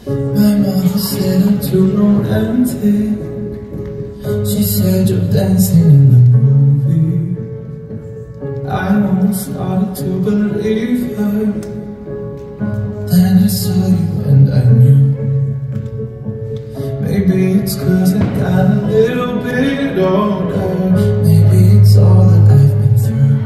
My mother said I'm too romantic. She said you're dancing in the movie. I almost started to believe her. Then I saw you and I knew. Maybe it's 'cause I got a little bit older. Maybe it's all that I've been through.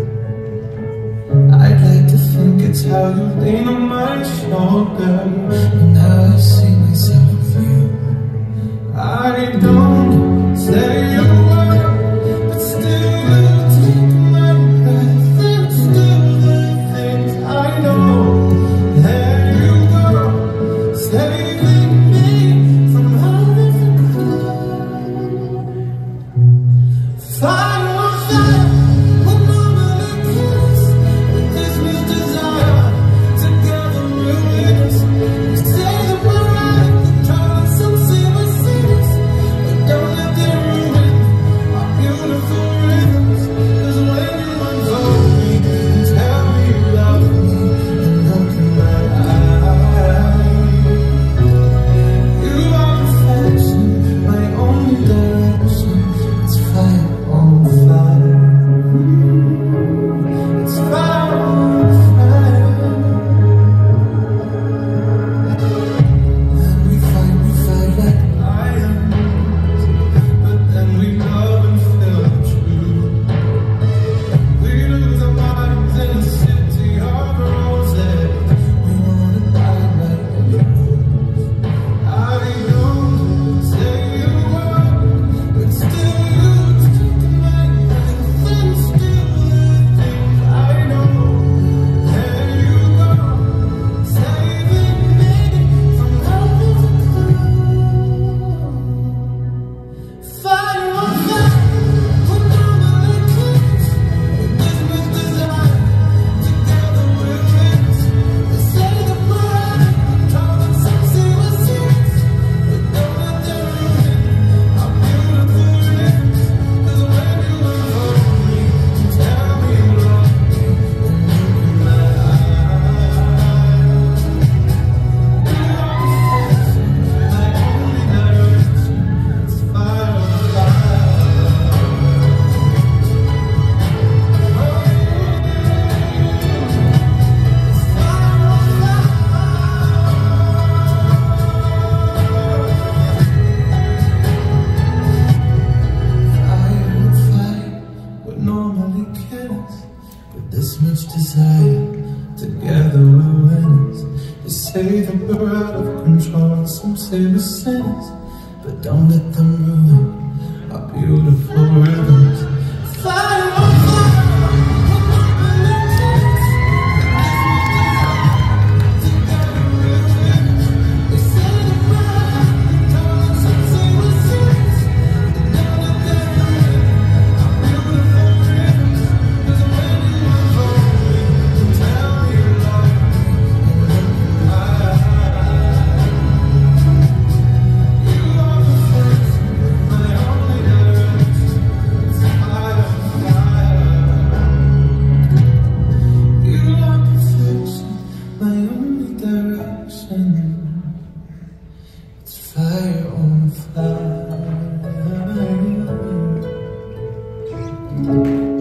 I'd like to think it's how you lean on my shoulder. And now I see myself with you. I don't say a word, but still you take my breath. And still the things I know. There you go, saving me from having to cry. Fire on fire, we're normally kiss. With this much desire, together we'll witness. We say that we're right, controlling some silver cities. But don't let them ruin our beautiful rhythms. 'Cause when you unfold me and tell me you love me, and look in my eyes, you are perfection, my only direction. It's fire on fire. It's fire on fire. Then we fight like lions. But then we love and feel true. We lose our minds in a city of roses. We wanna die like animals. I don't say a word, but still you take my breath. And still the things I know. There you go, saving me from having to cry. Fire on fire, we're normally kids. With this much desire, together we're witness. They say that we're right, controlling some silver cities. But don't let them ruin our beautiful rhythms. 'Cause when you unfold me and tell me you love me, and look in my eyes, you are perfection, my only direction. It's fire on fire. It's fire on fire. Fire on fire, we're normally kids. With this much desire, together we're winners. They say that we're out of control, some say we're sinners. But don't let them ruin our beautiful rhythms. Fire on fire, we're normally kids. Together we're winners. They say that we're out of control, some say we're sinners. But don't let them ruin our beautiful rhythms. 'Cause when you unfold me and tell me you love me, and look in my eyes, you are perfection, my only direction. It's fire on fire. You are perfection, my only direction. It's fire on fire.